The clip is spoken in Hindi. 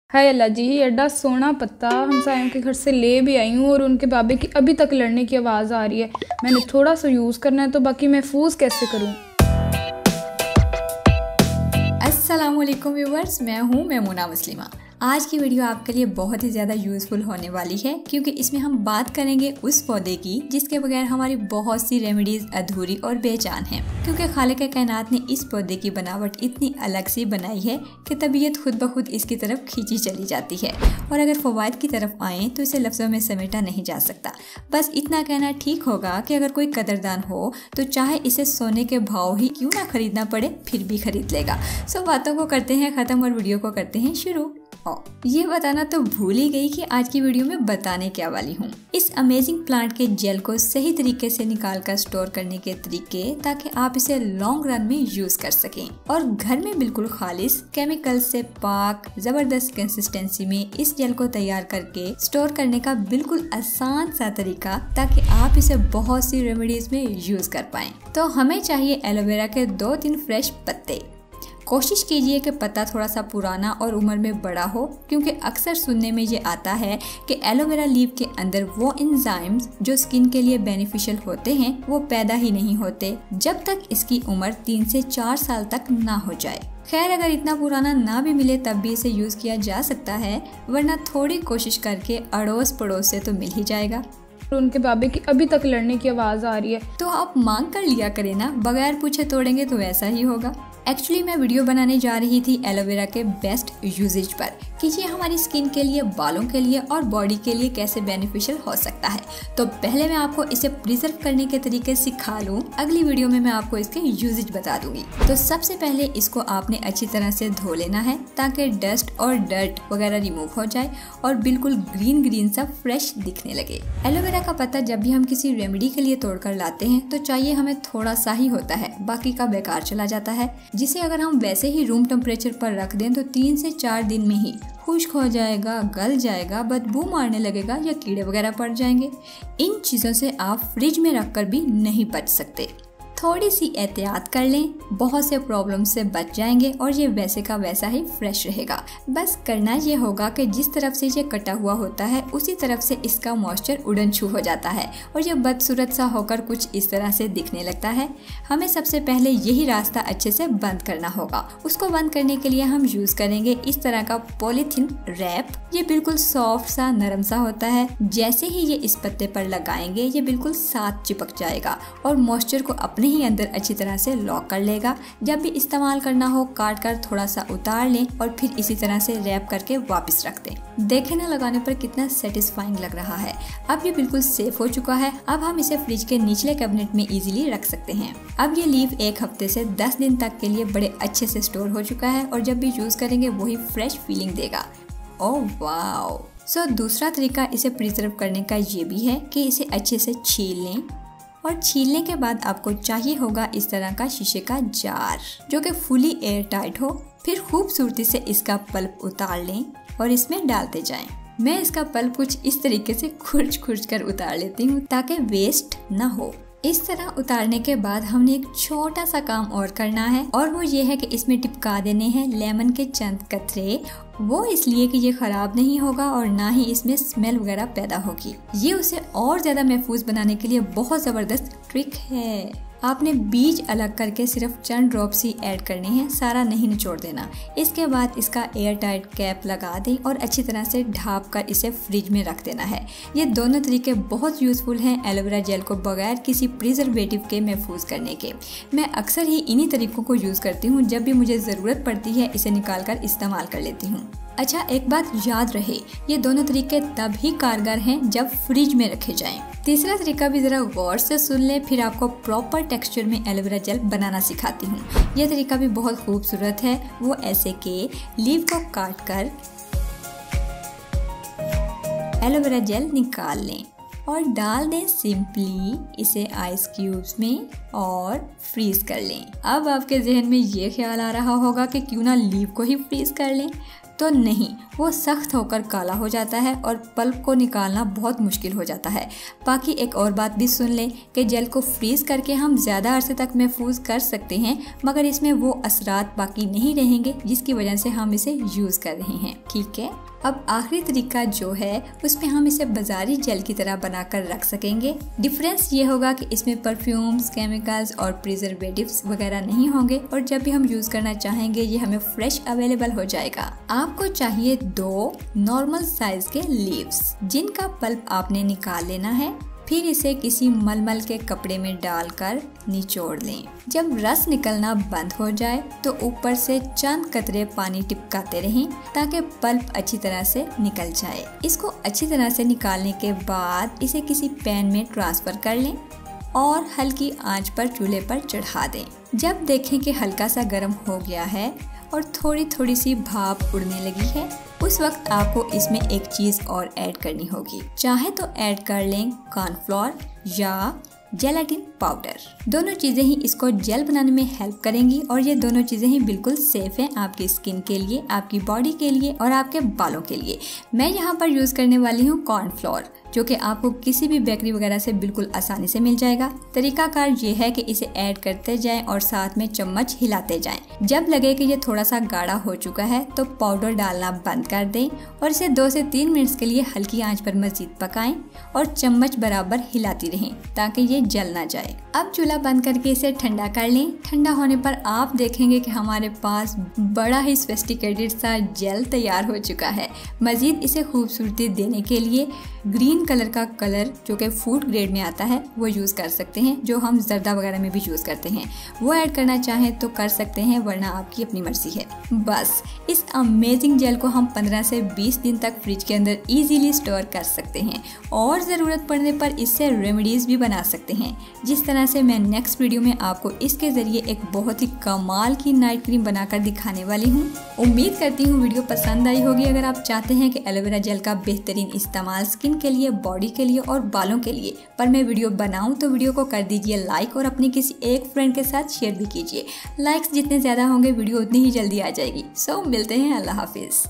हाय अल्लाह जी, एडा सोना पत्ता हमसायों के घर से ले भी आई हूँ और उनके बाबे की अभी तक लड़ने की आवाज़ आ रही है। मैंने थोड़ा सा यूज़ करना है तो बाकी महफूज कैसे करूँ। अस्सलामुअलैकुम व्यूवर्स, मैं हूँ मेमुना मुस्लिमा। आज की वीडियो आपके लिए बहुत ही ज़्यादा यूज़फुल होने वाली है क्योंकि इसमें हम बात करेंगे उस पौधे की जिसके बगैर हमारी बहुत सी रेमेडीज़ अधूरी और बेजान हैं। क्योंकि खालिक कायनात ने इस पौधे की बनावट इतनी अलग सी बनाई है कि तबीयत खुद ब खुद इसकी तरफ खींची चली जाती है और अगर फ़वाइद की तरफ आएँ तो इसे लफ्ज़ों में समेटा नहीं जा सकता। बस इतना कहना ठीक होगा कि अगर कोई कदरदान हो तो चाहे इसे सोने के भाव ही क्यों ना खरीदना पड़े फिर भी खरीद लेगा। सो बातों को करते हैं ख़त्म और वीडियो को करते हैं शुरू। ये बताना तो भूल ही गई कि आज की वीडियो में बताने क्या वाली हूँ। इस अमेजिंग प्लांट के जेल को सही तरीके से निकाल कर स्टोर करने के तरीके ताकि आप इसे लॉन्ग रन में यूज कर सकें और घर में बिल्कुल खालिस केमिकल से पाक जबरदस्त कंसिस्टेंसी में इस जेल को तैयार करके स्टोर करने का बिल्कुल आसान सा तरीका ताकि आप इसे बहुत सी रेमेडीज में यूज कर पाएं। तो हमें चाहिए एलोवेरा के 2-3 फ्रेश पत्ते। कोशिश कीजिए कि पत्ता थोड़ा सा पुराना और उम्र में बड़ा हो क्योंकि अक्सर सुनने में ये आता है कि एलोवेरा लीफ के अंदर वो एंजाइम्स जो स्किन के लिए बेनिफिशियल होते हैं वो पैदा ही नहीं होते जब तक इसकी उम्र 3 से 4 साल तक ना हो जाए। खैर, अगर इतना पुराना ना भी मिले तब भी इसे यूज किया जा सकता है, वरना थोड़ी कोशिश करके अड़ोस पड़ोस से तो मिल ही जाएगा। उनके बाबे की अभी तक लड़ने की आवाज़ आ रही है तो आप मांग कर लिया करें ना, बगैर पूछे तोड़ेंगे तो वैसा ही होगा। एक्चुअली मैं वीडियो बनाने जा रही थी एलोवेरा के बेस्ट यूजेज पर कि ये हमारी स्किन के लिए, बालों के लिए और बॉडी के लिए कैसे बेनिफिशियल हो सकता है। तो पहले मैं आपको इसे प्रिजर्व करने के तरीके सिखा लूँ, अगली वीडियो में मैं आपको इसके यूजेज बता दूंगी। तो सबसे पहले इसको आपने अच्छी तरह से धो लेना है ताकि डस्ट और डर्ट वगैरह रिमूव हो जाए और बिल्कुल ग्रीन ग्रीन सा फ्रेश दिखने लगे। एलोवेरा का पत्ता जब भी हम किसी रेमेडी के लिए तोड़कर लाते हैं तो चाहिए हमें थोड़ा सा ही होता है, बाकी का बेकार चला जाता है, जिसे अगर हम वैसे ही रूम टेम्परेचर पर रख दें तो 3 से 4 दिन में ही खुश्क हो जाएगा, गल जाएगा, बदबू मारने लगेगा या कीड़े वगैरह पड़ जाएंगे। इन चीज़ों से आप फ्रिज में रखकर भी नहीं बच सकते। थोड़ी सी एहतियात कर लें, बहुत से प्रॉब्लम से बच जाएंगे और ये वैसे का वैसा ही फ्रेश रहेगा। बस करना ये होगा कि जिस तरफ से ये कटा हुआ होता है उसी तरफ से इसका मॉइस्चर उड़न छू हो जाता है और ये बदसूरत सा होकर कुछ इस तरह से दिखने लगता है। हमें सबसे पहले यही रास्ता अच्छे से बंद करना होगा। उसको बंद करने के लिए हम यूज करेंगे इस तरह का पॉलीथीन रैप। ये बिल्कुल सॉफ्ट सा, नरम सा होता है। जैसे ही ये इस पत्ते पर लगाएंगे ये बिल्कुल साथ चिपक जाएगा और मॉइस्चर को अपने ही अंदर अच्छी तरह से लॉक कर लेगा। जब भी इस्तेमाल करना हो काट कर थोड़ा सा उतार लें और फिर इसी तरह से रैप करके वापस रख दें। देखें ना लगाने पर कितना सेटिस्फाइंग लग रहा है। अब ये बिल्कुल सेफ हो चुका है। अब हम इसे फ्रिज के निचले कैबिनेट में इजीली रख सकते हैं। अब ये लीफ 1 हफ्ते से 10 दिन तक के लिए बड़े अच्छे से स्टोर हो चुका है और जब भी यूज करेंगे वही फ्रेश फीलिंग देगा। Oh wow. सो दूसरा तरीका इसे प्रिजर्व करने का ये भी है कि इसे अच्छे से छील लें और छीलने के बाद आपको चाहिए होगा इस तरह का शीशे का जार जो कि फुली एयर टाइट हो। फिर खूबसूरती से इसका पल्प उतार लें और इसमें डालते जाएं। मैं इसका पल्प कुछ इस तरीके से खुर्च कर उतार लेती हूँ ताकि वेस्ट ना हो। इस तरह उतारने के बाद हमने एक छोटा सा काम और करना है और वो ये है कि इसमें टिपका देने हैं लेमन के चंद कतरे। वो इसलिए कि ये खराब नहीं होगा और ना ही इसमें स्मेल वगैरह पैदा होगी। ये उसे और ज्यादा महफूज बनाने के लिए बहुत जबरदस्त ट्रिक है। आपने बीज अलग करके सिर्फ चंद ड्रॉप्स ही ऐड करने हैं, सारा नहीं निचोड़ देना। इसके बाद इसका एयर टाइट कैप लगा दें और अच्छी तरह से ढाँप कर इसे फ्रिज में रख देना है। ये दोनों तरीके बहुत यूजफुल हैं एलोवेरा जेल को बगैर किसी प्रिजर्वेटिव के महफूज करने के। मैं अक्सर ही इन्हीं तरीकों को यूज करती हूँ। जब भी मुझे ज़रूरत पड़ती है इसे निकाल कर इस्तेमाल कर लेती हूँ। अच्छा, एक बात याद रहे, ये दोनों तरीके तब ही कारगर हैं जब फ्रिज में रखे जाएं। तीसरा तरीका भी जरा गौर से सुन ले, फिर आपको प्रॉपर टेक्सचर में एलोवेरा जेल बनाना सिखाती हूँ। यह तरीका भी बहुत खूबसूरत है। वो ऐसे के लीफ को काट कर एलोवेरा जेल निकाल लें और डाल दें सिंपली इसे आइस क्यूब्स में और फ्रीज कर लें। अब आपके जहन में ये ख्याल आ रहा होगा कि क्यों ना लीफ को ही फ्रीज कर लें। तो नहीं, वो सख्त होकर काला हो जाता है और पल्प को निकालना बहुत मुश्किल हो जाता है। बाकी एक और बात भी सुन लें कि जेल को फ्रीज करके हम ज़्यादा अरसे तक महफूज कर सकते हैं, मगर इसमें वो असरात बाकी नहीं रहेंगे जिसकी वजह से हम इसे यूज़ कर रहे हैं। ठीक है, अब आखिरी तरीका जो है उसमें हम इसे बाजारी जेल की तरह बनाकर रख सकेंगे। डिफरेंस ये होगा कि इसमें परफ्यूम्स, केमिकल्स और प्रिजर्वेटिव्स वगैरह नहीं होंगे और जब भी हम यूज करना चाहेंगे ये हमें फ्रेश अवेलेबल हो जाएगा। आपको चाहिए 2 नॉर्मल साइज के लीव्स जिनका पल्प आपने निकाल लेना है। फिर इसे किसी मलमल के कपड़े में डालकर निचोड़ लें। जब रस निकलना बंद हो जाए तो ऊपर से चंद कतरे पानी टिपकाते रहें ताकि पल्प अच्छी तरह से निकल जाए। इसको अच्छी तरह से निकालने के बाद इसे किसी पैन में ट्रांसफर कर लें और हल्की आंच पर चूल्हे पर चढ़ा दें। जब देखें कि हल्का सा गर्म हो गया है और थोड़ी थोड़ी सी भाप उड़ने लगी है, उस वक्त आपको इसमें एक चीज़ और ऐड करनी होगी। चाहे तो ऐड कर लें कॉर्नफ्लोर या जेलेटिन पाउडर। दोनों चीज़ें ही इसको जेल बनाने में हेल्प करेंगी और ये दोनों चीज़ें ही बिल्कुल सेफ हैं आपकी स्किन के लिए, आपकी बॉडी के लिए और आपके बालों के लिए। मैं यहाँ पर यूज़ करने वाली हूँ कॉर्नफ्लोर, जो कि आपको किसी भी बेकरी वगैरह से बिल्कुल आसानी से मिल जाएगा। तरीकाकार ये है कि इसे ऐड करते जाएं और साथ में चम्मच हिलाते जाएं। जब लगे कि ये थोड़ा सा गाढ़ा हो चुका है तो पाउडर डालना बंद कर दें और इसे 2 से 3 मिनट्स के लिए हल्की आंच पर मजीद पकाएं और चम्मच बराबर हिलाती रहें ताकि ये जल ना जाए। अब चूल्हा बंद करके इसे ठंडा कर लें। ठंडा होने पर आप देखेंगे कि हमारे पास बड़ा ही सोफिस्टिकेटेड सा जेल तैयार हो चुका है। मजीद इसे खूबसूरती देने के लिए ग्रीन कलर का कलर जो कि फूड ग्रेड में आता है वो यूज़ कर सकते हैं, जो हम जर्दा वगैरह में भी यूज़ करते हैं। वो ऐड करना चाहें तो कर सकते हैं, वरना आपकी अपनी मर्जी है। बस इस अमेजिंग जेल को हम 15 से 20 दिन तक फ्रिज के अंदर इजीली स्टोर कर सकते हैं और ज़रूरत पड़ने पर इससे रेमेडीज़ भी बना सकते हैं, जिस तरह से मैं नेक्स्ट वीडियो में आपको इसके ज़रिए एक बहुत ही कमाल की नाइट क्रीम बनाकर दिखाने वाली हूँ। उम्मीद करती हूँ वीडियो पसंद आई होगी। अगर आप चाहते हैं कि एलोवेरा जेल का बेहतरीन इस्तेमाल स्किन के लिए, बॉडी के लिए और बालों के लिए पर मैं वीडियो बनाऊं तो वीडियो को कर दीजिए लाइक और अपने किसी एक फ्रेंड के साथ शेयर भी कीजिए। लाइक्स जितने ज़्यादा होंगे वीडियो उतनी ही जल्दी आ जाएगी। सो मिलते हैं, अल्लाह हाफिज़।